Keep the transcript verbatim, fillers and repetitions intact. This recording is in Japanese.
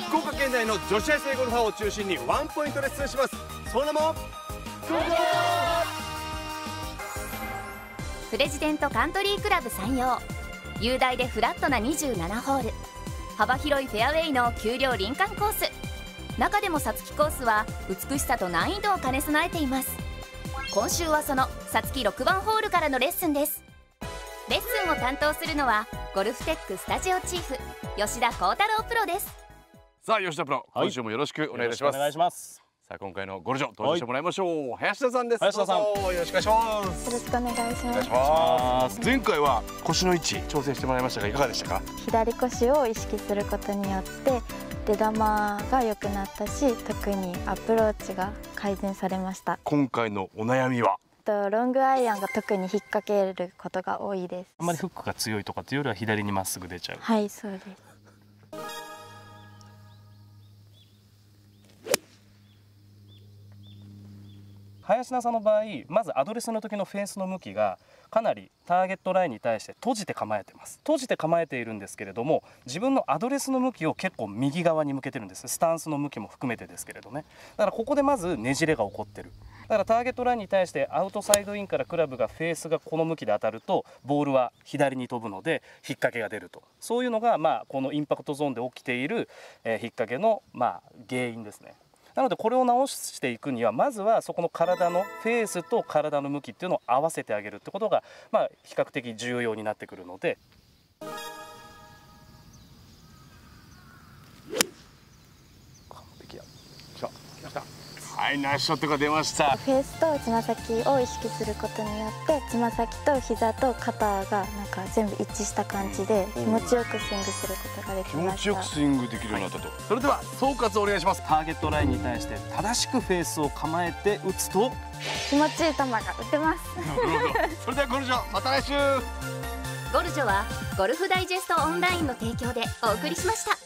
福岡県内の女子大生ゴルファーを中心にワンポイントレッスンします。その名もプレジデントカントリークラブ山陽。雄大でフラットなにじゅうななホール、幅広いフェアウェイの丘陵林間コース。中でも皐月コースは美しさと難易度を兼ね備えています。今週はその皐月ろくばんホールからのレッスンです。レッスンを担当するのはゴルフテックスタジオチーフ吉田幸太郎プロです。 さあ吉田プロ、今週もよろしくお願いします。 お願いします。 さあ今回のゴルジョ登場してもらいましょう。林田さんです。 林田さん、 よろしくお願いします。 よろしくお願いします。 お願いします。前回は腰の位置挑戦してもらいましたがいかがでしたか？ 左腰を意識することによって出玉が良くなったし、特にアプローチが改善されました。 今回のお悩みはとロングアイアンが特に引っ掛けることが多いです。 あんまりフックが強いとかっていうよりは左にまっすぐ出ちゃう。 はい、そうです。 林田さんの場合、まずアドレスの時のフェースの向きがかなりターゲットラインに対して閉じて構えてます。閉じて構えているんですけれども、自分のアドレスの向きを結構右側に向けてるんです。スタンスの向きも含めてですけれどね。だからここでまずねじれが起こってる。だからターゲットラインに対してアウトサイドインからクラブがフェースがこの向きで当たるとボールは左に飛ぶので引っ掛けが出ると。そういうのがまあこのインパクトゾーンで起きている引っ掛けのまあ原因ですね。なのでこれを直していくにはまずはそこの体のフェースと体の向きっていうのを合わせてあげるってことがまあ比較的重要になってくるので。 完璧や。来た来ました。はい、ナイスショットが出ました。 フェースとつま先を意識することによってつま先と膝と肩がなんか全部一致した感じで気持ちよくスイングすることができました。 気持ちよくスイングできるようになったと。それでは総括お願いします。 ターゲットラインに対して正しくフェースを構えて打つと気持ちいい球が打てます。 なるほど。それではゴルジョまた来週。 ゴルジョはゴルフダイジェストオンラインの提供でお送りしました。